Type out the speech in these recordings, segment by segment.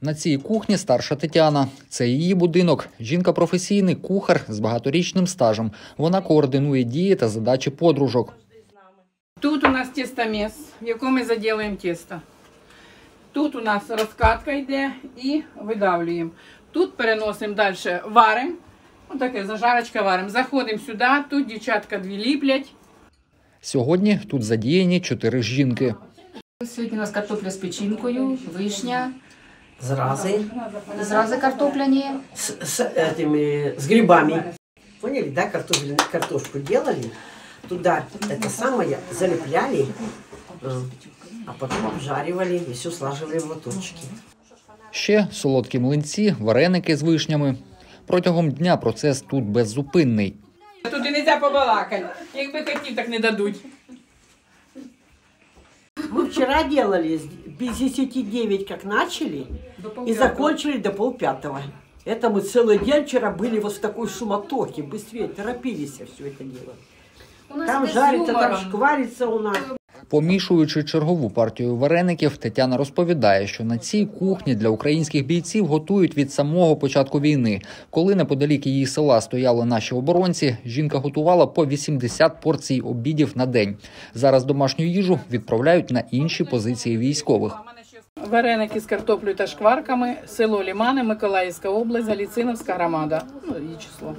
На цій кухні старша Тетяна. Це її будинок. Жінка – професійний кухар з багаторічним стажем. Вона координує дії та задачі подружок. Тут у нас тістоміс, в якому ми заділуємо тісто. Тут у нас розкатка йде і видавлюємо. Тут переносимо далі, варимо. Ось таке, зажарочка варимо. Заходимо сюди, тут дівчатка дві ліплять. Сьогодні тут задіяні 4 жінки. Сьогодні у нас картопля з печінкою, вишня. Зразы Картопляні. с грибами. Поняли, да, картошку делали, туда это самое залепляли, а потом обжаривали и все слаживали в лоточки. Ще солодкі млинці, вареники з вишнями. Протягом дня процес тут беззупинний. Тут і не можна побалакати. Якби хотів, так не дадуть. Мы вчера делали без 10:09, как начали, и закончили до 4:30. Это мы целый день вчера были вот в такой суматохе, быстрее торопились все это дело. Там жарится, там шкварится у нас. Помішуючи чергову партію вареників, Тетяна розповідає, що на цій кухні для українських бійців готують від самого початку війни. Коли неподалік її села стояли наші оборонці, жінка готувала по 80 порцій обідів на день. Зараз домашню їжу відправляють на інші позиції військових. Вареники з картоплею та шкварками, село Лімани, Миколаївська область, Галіциновська громада. Ну, її число.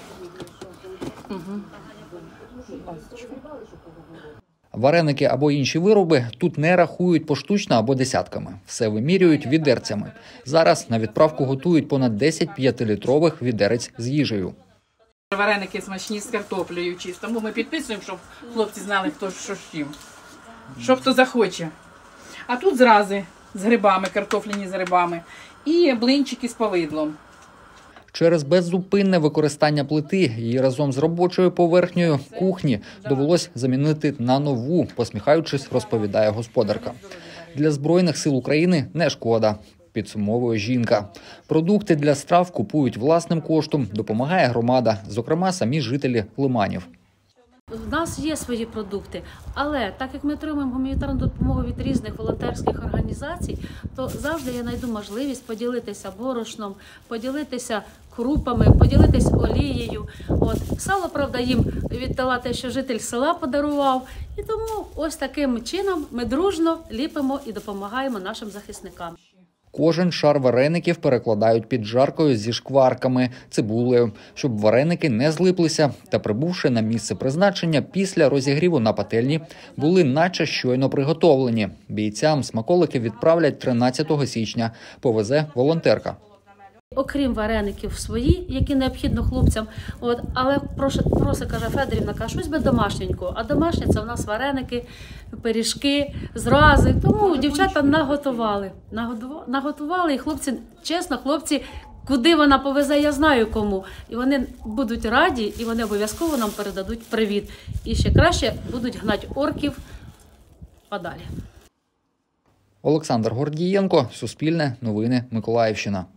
Вареники або інші вироби тут не рахують поштучно або десятками. Все вимірюють відерцями. Зараз на відправку готують понад 10 5-літрових відерець з їжею. Вареники смачні з картоплею чисто. Ми підписуємо, щоб хлопці знали, хто що з чим. Що хто захоче. А тут зрази з грибами, картофляні з грибами. І блинчики з повидлом. Через беззупинне використання плити її разом з робочою поверхнею кухні довелось замінити на нову, посміхаючись, розповідає господарка. Для Збройних сил України не шкода, підсумовує жінка. Продукти для страв купують власним коштом, допомагає громада, зокрема самі жителі Лиманів. У нас є свої продукти, але так як ми отримуємо гуманітарну допомогу від різних волонтерських організацій, то завжди я знайду можливість поділитися борошном, поділитися крупами, поділитися олією. Сало, правда, їм віддала те, що житель села подарував. І тому ось таким чином ми дружно ліпимо і допомагаємо нашим захисникам. Кожен шар вареників перекладають під жаркою зі шкварками, цибулею, щоб вареники не злиплися та, прибувши на місце призначення після розігріву на пательні, були наче щойно приготовлені. Бійцям смаколики відправлять 13 січня. Повезе волонтерка. Окрім вареників свої, які необхідно хлопцям, але просить, каже Федорівна, щось би домашненького. А домашнє – це в нас вареники, пиріжки, зрази. Тому дівчата наготували. Наготували, і хлопці, чесно, хлопці, куди вона повезе, я знаю кому. І вони будуть раді, і вони обов'язково нам передадуть привіт. І ще краще будуть гнати орків подалі. Олександр Гордієнко, Суспільне, Новини, Миколаївщина.